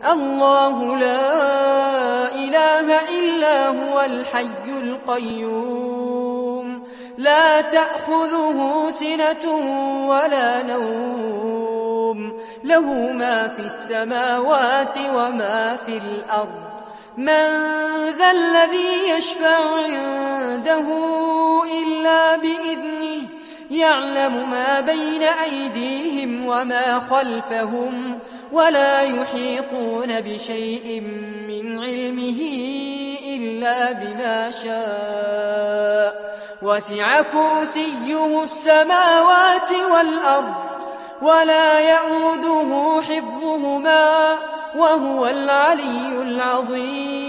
الله لا إله إلا هو الحي القيوم لا تأخذه سنة ولا نوم له ما في السماوات وما في الأرض من ذا الذي يشفع عنده إلا بإذنه يعلم ما بين أيديهم وما خلفهم ولا يحيطون بشيء من علمه إلا بما شاء وسع كرسيه السماوات والأرض ولا يئوده حفظهما وهو العلي العظيم